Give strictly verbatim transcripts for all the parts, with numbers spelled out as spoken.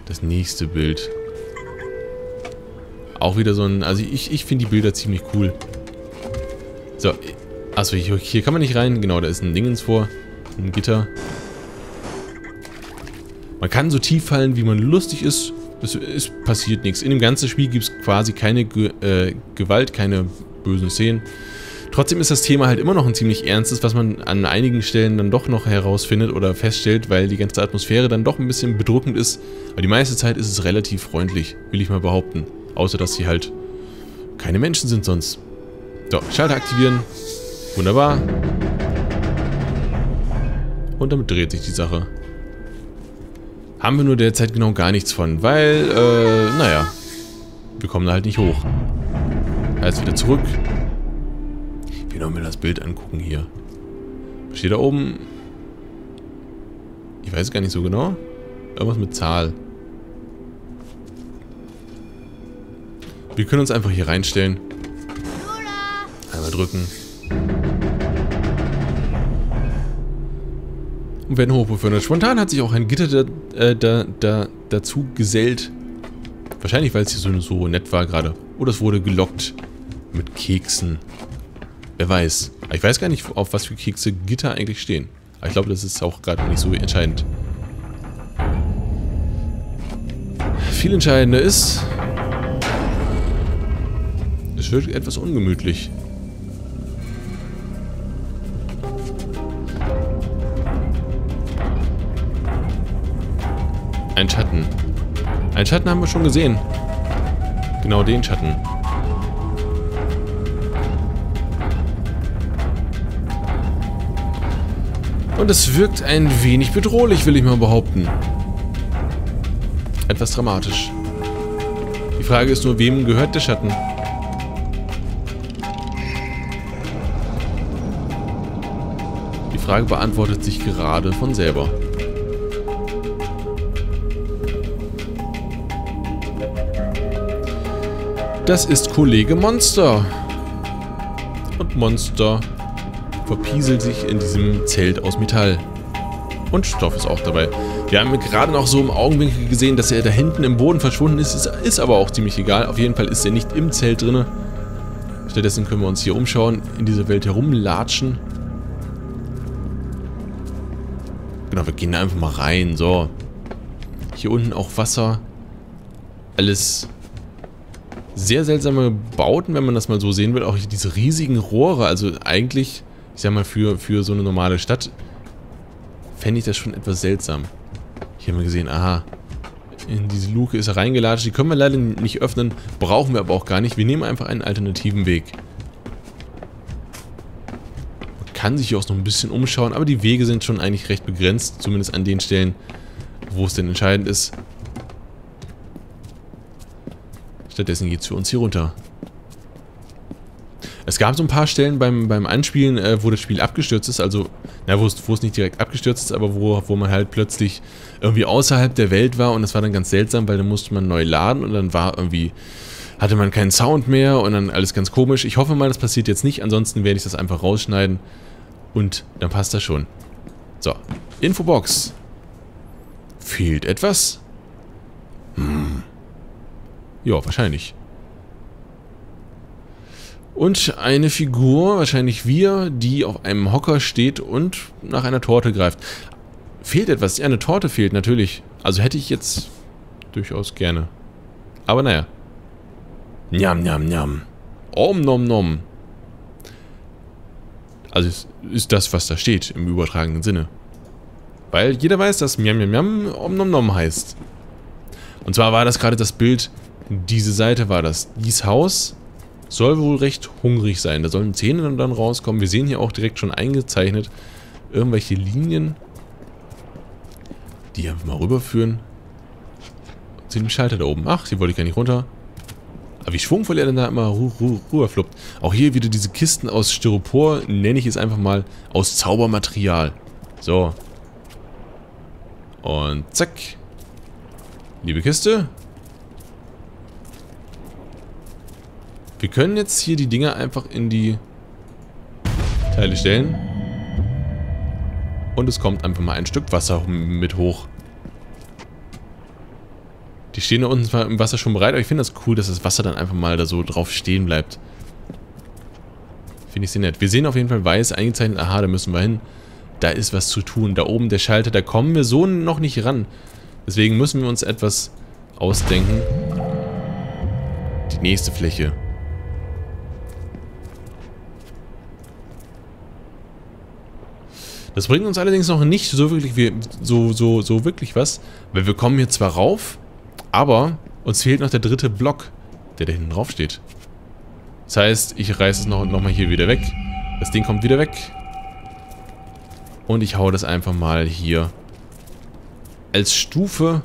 Das nächste Bild. Auch wieder so ein... Also ich, ich finde die Bilder ziemlich cool. So. Achso, hier, hier kann man nicht rein. Genau, da ist ein Dingens vor. Ein Gitter. Man kann so tief fallen, wie man lustig ist. Es, es passiert nichts. In dem ganzen Spiel gibt es quasi keine Ge äh, Gewalt, keine bösen Szenen. Trotzdem ist das Thema halt immer noch ein ziemlich ernstes, was man an einigen Stellen dann doch noch herausfindet oder feststellt, weil die ganze Atmosphäre dann doch ein bisschen bedrückend ist. Aber die meiste Zeit ist es relativ freundlich, will ich mal behaupten. Außer, dass sie halt keine Menschen sind sonst. So, Schalter aktivieren. Wunderbar. Und damit dreht sich die Sache. Haben wir nur derzeit genau gar nichts von, weil, äh, naja, wir kommen da halt nicht hoch. Heißt wieder zurück. Ich will noch mal das Bild angucken hier. Was steht da oben? Ich weiß gar nicht so genau. Irgendwas mit Zahl. Wir können uns einfach hier reinstellen. Einmal drücken. Und werden hochbefördert. Spontan hat sich auch ein Gitter da, äh, da, da, dazu gesellt. Wahrscheinlich, weil es hier so, so nett war gerade. Oder es wurde gelockt mit Keksen. Wer weiß. Ich weiß gar nicht, auf was für Kekse Gitter eigentlich stehen. Aber ich glaube, das ist auch gerade nicht so entscheidend. Viel entscheidender ist... Es wird etwas ungemütlich. Ein Schatten. Einen Schatten haben wir schon gesehen. Genau den Schatten. Und es wirkt ein wenig bedrohlich, will ich mal behaupten. Etwas dramatisch. Die Frage ist nur, wem gehört der Schatten? Die Frage beantwortet sich gerade von selber. Das ist Kollege Monster. Und Monster verpieselt sich in diesem Zelt aus Metall. Und Stoff ist auch dabei. Wir haben gerade noch so im Augenwinkel gesehen, dass er da hinten im Boden verschwunden ist. Ist, ist aber auch ziemlich egal. Auf jeden Fall ist er nicht im Zelt drin. Stattdessen können wir uns hier umschauen, in dieser Welt herumlatschen. Genau, wir gehen da einfach mal rein. So. Hier unten auch Wasser. Alles sehr seltsame Bauten, wenn man das mal so sehen will. Auch diese riesigen Rohre. Also eigentlich, ich sag mal, für, für so eine normale Stadt fände ich das schon etwas seltsam. Hier haben wir gesehen, aha, in diese Luke ist er reingelatscht. Die können wir leider nicht öffnen, brauchen wir aber auch gar nicht. Wir nehmen einfach einen alternativen Weg. Man kann sich hier auch noch ein bisschen umschauen, aber die Wege sind schon eigentlich recht begrenzt, zumindest an den Stellen, wo es denn entscheidend ist. Stattdessen geht es für uns hier runter. Es gab so ein paar Stellen beim, beim Anspielen, äh, wo das Spiel abgestürzt ist, also, na, wo es, wo es nicht direkt abgestürzt ist, aber wo, wo man halt plötzlich irgendwie außerhalb der Welt war und das war dann ganz seltsam, weil dann musste man neu laden und dann war irgendwie, hatte man keinen Sound mehr und dann alles ganz komisch. Ich hoffe mal, das passiert jetzt nicht, ansonsten werde ich das einfach rausschneiden und dann passt das schon. So, Infobox. Fehlt etwas? Hm. Ja, wahrscheinlich. Und eine Figur, wahrscheinlich wir, die auf einem Hocker steht und nach einer Torte greift. Fehlt etwas? Ja, eine Torte fehlt natürlich. Also hätte ich jetzt durchaus gerne. Aber naja. Njam, njam, njam. Om nom nom. Also es ist das, was da steht, im übertragenen Sinne. Weil jeder weiß, dass Njam, njam, njam Om nom nom heißt. Und zwar war das gerade das Bild, diese Seite war das. Dieses Haus soll wohl recht hungrig sein. Da sollen Zähne dann rauskommen. Wir sehen hier auch direkt schon eingezeichnet irgendwelche Linien, die einfach mal rüberführen zu dem Schalter da oben. Ach, die wollte ich gar nicht runter. Aber wie schwungvoll er dann da immer rüberfluppt. Auch hier wieder diese Kisten aus Styropor, nenne ich es einfach mal, aus Zaubermaterial. So. Und zack. Liebe Kiste. Wir können jetzt hier die Dinger einfach in die Teile stellen. Und es kommt einfach mal ein Stück Wasser mit hoch. Die stehen da unten zwar im Wasser schon bereit, aber ich finde das cool, dass das Wasser dann einfach mal da so drauf stehen bleibt. Finde ich sehr nett. Wir sehen auf jeden Fall weiß eingezeichnet. Aha, da müssen wir hin. Da ist was zu tun. Da oben der Schalter, da kommen wir so noch nicht ran. Deswegen müssen wir uns etwas ausdenken. Die nächste Fläche. Das bringt uns allerdings noch nicht so wirklich, so, so, so wirklich was. Weil wir kommen hier zwar rauf, aber uns fehlt noch der dritte Block, der da hinten drauf steht. Das heißt, ich reiße es noch, noch mal hier wieder weg. Das Ding kommt wieder weg. Und ich hau das einfach mal hier als Stufe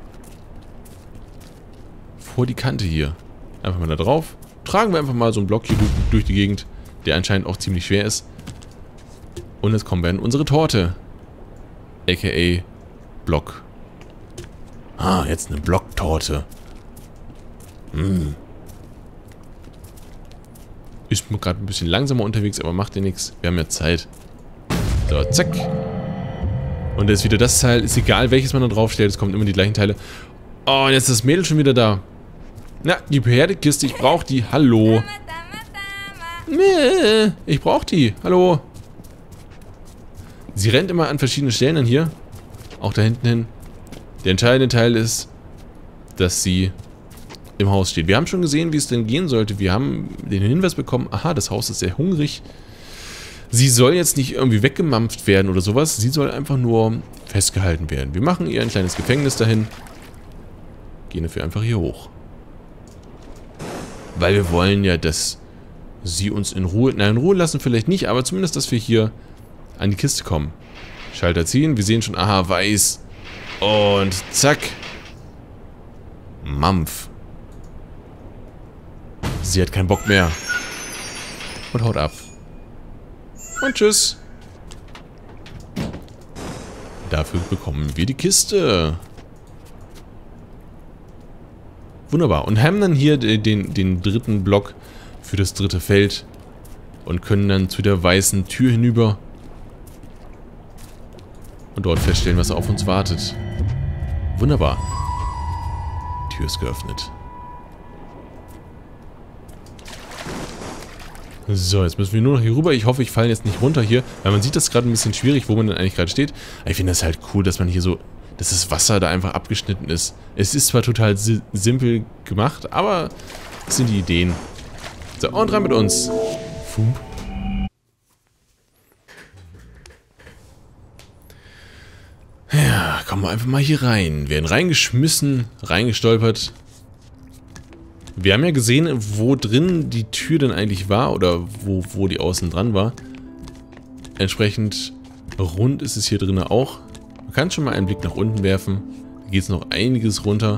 vor die Kante hier. Einfach mal da drauf. Tragen wir einfach mal so einen Block hier durch, durch die Gegend, der anscheinend auch ziemlich schwer ist. Und jetzt kommen wir in unsere Torte. A K A Block. Ah, jetzt eine Blocktorte. Hm. Ist mir gerade ein bisschen langsamer unterwegs, aber macht ja nichts. Wir haben ja Zeit. So, zack. Und jetzt wieder das Teil. Ist egal, welches man da drauf stellt. Es kommen immer die gleichen Teile. Oh, und jetzt ist das Mädel schon wieder da. Na, die Pferdekiste. Ich brauche die. Hallo. Nee, ich brauche die. Hallo. Sie rennt immer an verschiedenen Stellen dann hier. Auch da hinten hin. Der entscheidende Teil ist, dass sie im Haus steht. Wir haben schon gesehen, wie es denn gehen sollte. Wir haben den Hinweis bekommen, aha, das Haus ist sehr hungrig. Sie soll jetzt nicht irgendwie weggemampft werden oder sowas. Sie soll einfach nur festgehalten werden. Wir machen ihr ein kleines Gefängnis dahin. Gehen dafür einfach hier hoch. Weil wir wollen ja, dass sie uns in Ruhe, nein, in Ruhe lassen vielleicht nicht, aber zumindest, dass wir hier an die Kiste kommen. Schalter ziehen. Wir sehen schon, aha, weiß. Und zack. Mampf. Sie hat keinen Bock mehr. Und haut ab. Und tschüss. Dafür bekommen wir die Kiste. Wunderbar. Und haben dann hier den, den dritten Block für das dritte Feld. Und können dann zu der weißen Tür hinüber. Und dort feststellen, was auf uns wartet. Wunderbar. Die Tür ist geöffnet. So, jetzt müssen wir nur noch hier rüber. Ich hoffe, ich falle jetzt nicht runter hier. Weil man sieht das gerade ein bisschen schwierig, wo man denn eigentlich gerade steht. Aber ich finde das halt cool, dass man hier so, dass das Wasser da einfach abgeschnitten ist. Es ist zwar total si simpel gemacht, aber das sind die Ideen. So, und rein mit uns. Fump. Ja, kommen wir einfach mal hier rein. Werden reingeschmissen, reingestolpert. Wir haben ja gesehen, wo drin die Tür denn eigentlich war oder wo, wo die außen dran war. Entsprechend rund ist es hier drin auch. Man kann schon mal einen Blick nach unten werfen. Da geht es noch einiges runter.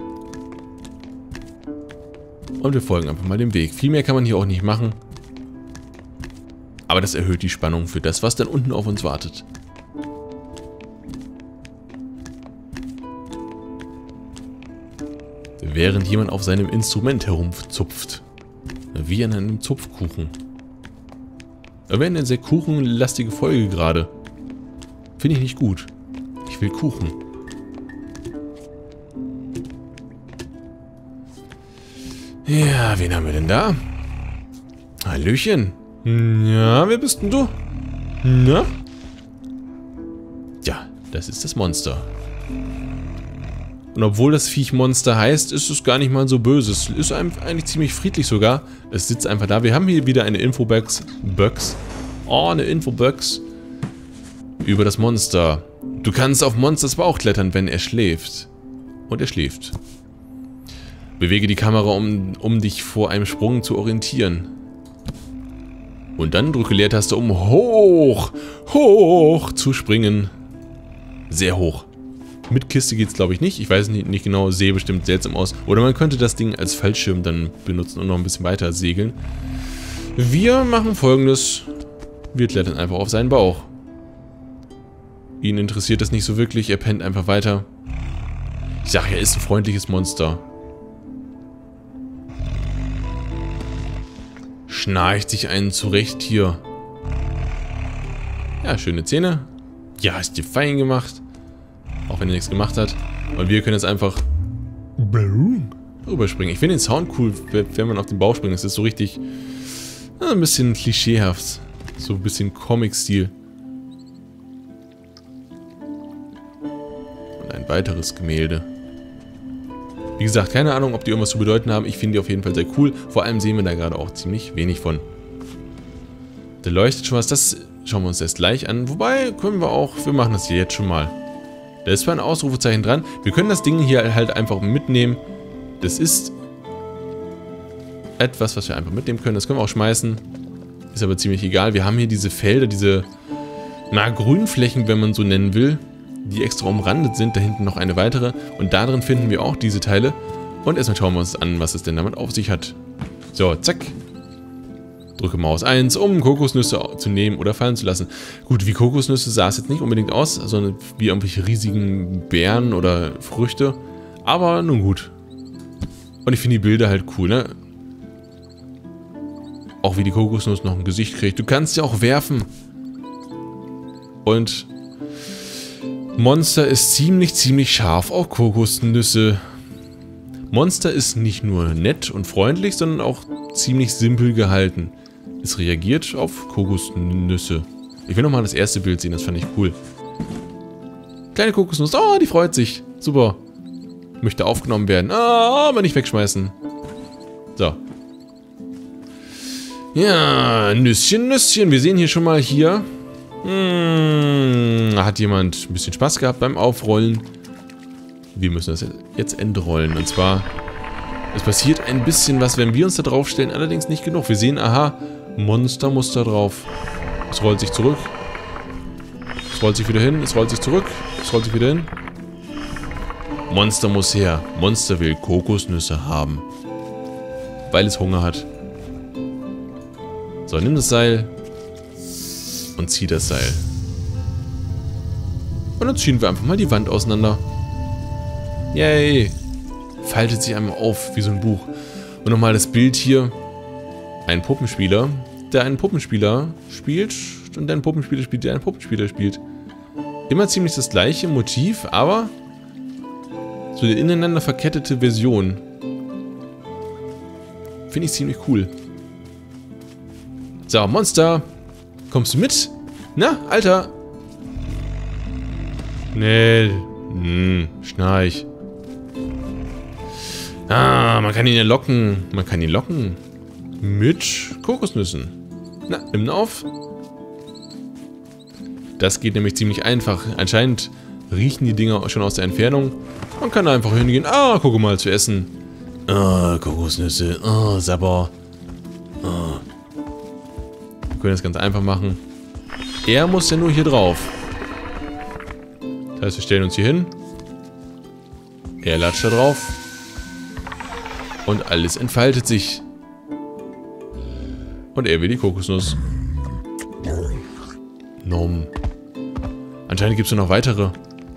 Und wir folgen einfach mal dem Weg. Viel mehr kann man hier auch nicht machen. Aber das erhöht die Spannung für das, was dann unten auf uns wartet. Während jemand auf seinem Instrument herumzupft. Wie an einem Zupfkuchen. Wir werden eine sehr kuchenlastige Folge gerade. Finde ich nicht gut. Ich will Kuchen. Ja, wen haben wir denn da? Hallöchen. Ja, wer bist denn du? Na? Ja, das ist das Monster. Und obwohl das Viech Monster heißt, ist es gar nicht mal so böse. Es ist eigentlich ziemlich friedlich sogar. Es sitzt einfach da. Wir haben hier wieder eine Infobox. Box. Oh, eine Infobox. Über das Monster. Du kannst auf Monsters Bauch klettern, wenn er schläft. Und er schläft. Bewege die Kamera, um, um dich vor einem Sprung zu orientieren. Und dann drücke Leertaste, um hoch, hoch zu springen. Sehr hoch. Mit Kiste geht es, glaube ich, nicht. Ich weiß nicht, nicht genau, sehe bestimmt seltsam aus. Oder man könnte das Ding als Fallschirm dann benutzen und noch ein bisschen weiter segeln. Wir machen Folgendes. Wir klettern einfach auf seinen Bauch. Ihn interessiert das nicht so wirklich. Er pennt einfach weiter. Ich sage, er ist ein freundliches Monster. Schnarcht sich einen zurecht hier. Ja, schöne Zähne. Ja, hast dir fein gemacht. Auch wenn er nichts gemacht hat. Und wir können jetzt einfach rüberspringen. Ich finde den Sound cool, wenn man auf den Bauch springt. Das ist so richtig äh, ein bisschen klischeehaft. So ein bisschen Comic-Stil. Und ein weiteres Gemälde. Wie gesagt, keine Ahnung, ob die irgendwas zu bedeuten haben. Ich finde die auf jeden Fall sehr cool. Vor allem sehen wir da gerade auch ziemlich wenig von. Da leuchtet schon was. Das schauen wir uns erst gleich an. Wobei, können wir auch... Wir machen das hier jetzt schon mal. Da ist zwar ein Ausrufezeichen dran. Wir können das Ding hier halt einfach mitnehmen. Das ist etwas, was wir einfach mitnehmen können. Das können wir auch schmeißen. Ist aber ziemlich egal. Wir haben hier diese Felder, diese, na, Grünflächen, wenn man so nennen will, die extra umrandet sind. Da hinten noch eine weitere. Und da drin finden wir auch diese Teile. Und erstmal schauen wir uns an, was es denn damit auf sich hat. So, zack. Drücke Maus eins, um Kokosnüsse zu nehmen oder fallen zu lassen. Gut, wie Kokosnüsse sah es jetzt nicht unbedingt aus, sondern wie irgendwelche riesigen Beeren oder Früchte. Aber nun gut. Und ich finde die Bilder halt cool, ne? Auch wie die Kokosnuss noch ein Gesicht kriegt. Du kannst sie auch werfen. Und Monster ist ziemlich, ziemlich scharf auf Kokosnüsse. Monster ist nicht nur nett und freundlich, sondern auch ziemlich simpel gehalten. Es reagiert auf Kokosnüsse. Ich will nochmal das erste Bild sehen, das fand ich cool. Kleine Kokosnuss, oh, die freut sich. Super. Möchte aufgenommen werden. Ah, aber nicht wegschmeißen. So. Ja, Nüsschen, Nüsschen. Wir sehen hier schon mal hier. Hm, hat jemand ein bisschen Spaß gehabt beim Aufrollen. Wir müssen das jetzt entrollen. Und zwar, es passiert ein bisschen was, wenn wir uns da drauf stellen. Allerdings nicht genug. Wir sehen, aha, Monster muss da drauf. Es rollt sich zurück. Es rollt sich wieder hin. Es rollt sich zurück. Es rollt sich wieder hin. Monster muss her. Monster will Kokosnüsse haben. Weil es Hunger hat. So, nimm das Seil. Und zieh das Seil. Und dann ziehen wir einfach mal die Wand auseinander. Yay. Faltet sich einmal auf, wie so ein Buch. Und nochmal das Bild hier. Ein Puppenspieler, der einen Puppenspieler spielt. Und der einen Puppenspieler spielt, der einen Puppenspieler spielt. Immer ziemlich das gleiche Motiv, aber so eine ineinander verkettete Version. Finde ich ziemlich cool. So, Monster. Kommst du mit? Na, Alter. Nee. Hm, Schnarch. Ah, man kann ihn ja locken. Man kann ihn locken. Mit Kokosnüssen. Na, nimm ihn auf. Das geht nämlich ziemlich einfach. Anscheinend riechen die Dinger schon aus der Entfernung. Man kann da einfach hingehen. Ah, guck mal, zu essen. Ah, Kokosnüsse. Ah, Sabber. Ah. Wir können das ganz einfach machen. Er muss ja nur hier drauf. Das heißt, wir stellen uns hier hin. Er latscht da drauf. Und alles entfaltet sich. Und er will die Kokosnuss. Nom. Anscheinend gibt es noch weitere.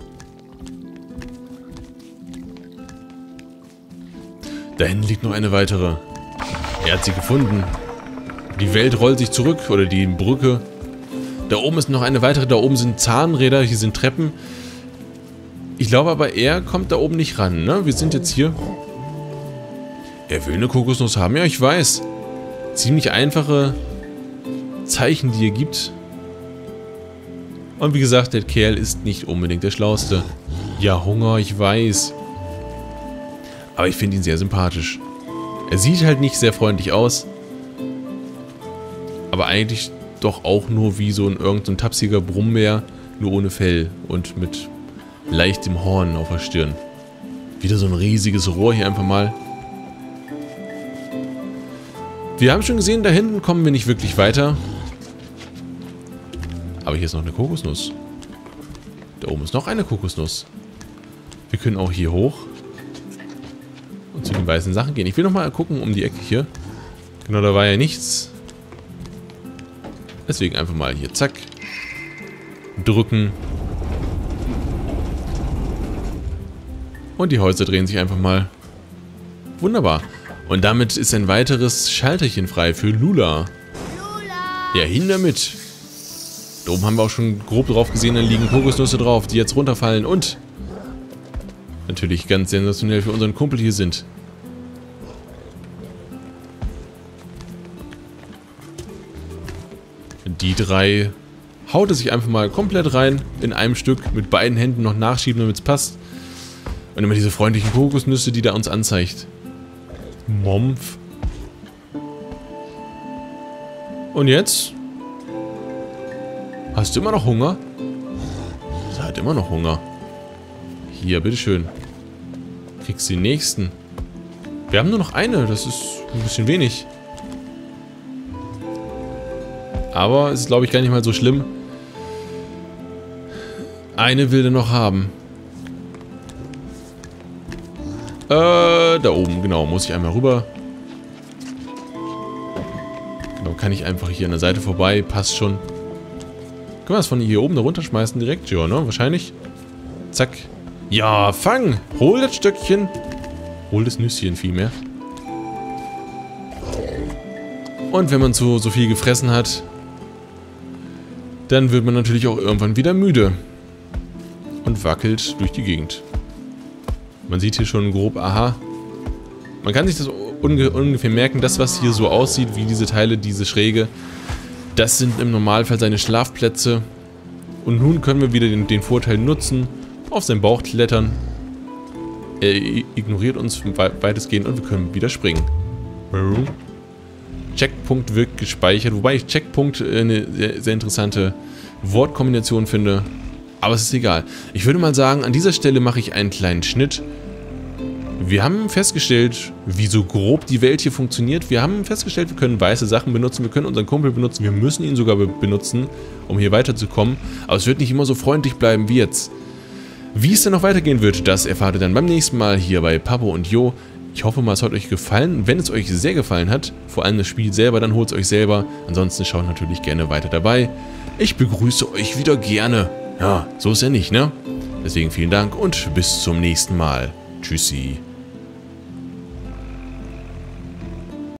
Da hinten liegt noch eine weitere. Er hat sie gefunden. Die Welt rollt sich zurück. Oder die Brücke. Da oben ist noch eine weitere. Da oben sind Zahnräder. Hier sind Treppen. Ich glaube aber, er kommt da oben nicht ran, ne? Wir sind jetzt hier. Er will eine Kokosnuss haben. Ja, ich weiß. Ziemlich einfache Zeichen, die er gibt. Und wie gesagt, der Kerl ist nicht unbedingt der Schlauste. Ja, Hunger, ich weiß. Aber ich finde ihn sehr sympathisch. Er sieht halt nicht sehr freundlich aus. Aber eigentlich doch auch nur wie so ein irgendein tapsiger Brummbär, nur ohne Fell und mit leichtem Horn auf der Stirn. Wieder so ein riesiges Rohr hier einfach mal. Wir haben schon gesehen, da hinten kommen wir nicht wirklich weiter. Aber hier ist noch eine Kokosnuss. Da oben ist noch eine Kokosnuss. Wir können auch hier hoch und zu den weißen Sachen gehen. Ich will noch mal gucken um die Ecke hier. Genau, da war ja nichts. Deswegen einfach mal hier, zack. Drücken. Und die Häuser drehen sich einfach mal. Wunderbar. Und damit ist ein weiteres Schalterchen frei für Lula. Lula. Ja, hin damit. Da oben haben wir auch schon grob drauf gesehen, dann liegen Kokosnüsse drauf, die jetzt runterfallen und natürlich ganz sensationell für unseren Kumpel hier sind. Die drei haut es sich einfach mal komplett rein, in einem Stück, mit beiden Händen noch nachschieben, damit es passt. Und immer diese freundlichen Kokosnüsse, die da uns anzeigt. Mompf. Und jetzt? Hast du immer noch Hunger? Sie hat immer noch Hunger. Hier, bitteschön. Kriegst du den nächsten. Wir haben nur noch eine, das ist ein bisschen wenig. Aber es ist, glaube ich, gar nicht mal so schlimm. Eine will er noch haben. Äh, da oben, genau, muss ich einmal rüber. Genau, kann ich einfach hier an der Seite vorbei, passt schon. Können wir das von hier oben da runterschmeißen direkt? Ja, ne, wahrscheinlich. Zack. Ja, fang! Hol das Stöckchen. Hol das Nüsschen vielmehr. Und wenn man so, so viel gefressen hat, dann wird man natürlich auch irgendwann wieder müde. Und wackelt durch die Gegend. Man sieht hier schon grob, aha. Man kann sich das unge ungefähr merken, das was hier so aussieht, wie diese Teile, diese Schräge, das sind im Normalfall seine Schlafplätze. Und nun können wir wieder den, den Vorteil nutzen, auf seinen Bauch klettern. Er ignoriert uns weitestgehend und wir können wieder springen. Checkpunkt wird gespeichert, wobei ich Checkpunkt eine sehr, sehr interessante Wortkombination finde. Aber es ist egal. Ich würde mal sagen, an dieser Stelle mache ich einen kleinen Schnitt. Wir haben festgestellt, wie so grob die Welt hier funktioniert. Wir haben festgestellt, wir können weiße Sachen benutzen, wir können unseren Kumpel benutzen, wir müssen ihn sogar be benutzen, um hier weiterzukommen. Aber es wird nicht immer so freundlich bleiben wie jetzt. Wie es dann noch weitergehen wird, das erfahrt ihr dann beim nächsten Mal hier bei Pappo und Jo. Ich hoffe mal, es hat euch gefallen. Wenn es euch sehr gefallen hat, vor allem das Spiel selber, dann holt es euch selber. Ansonsten schaut natürlich gerne weiter dabei. Ich begrüße euch wieder gerne. Ja, so ist ja nicht, ne? Deswegen vielen Dank und bis zum nächsten Mal. Tschüssi.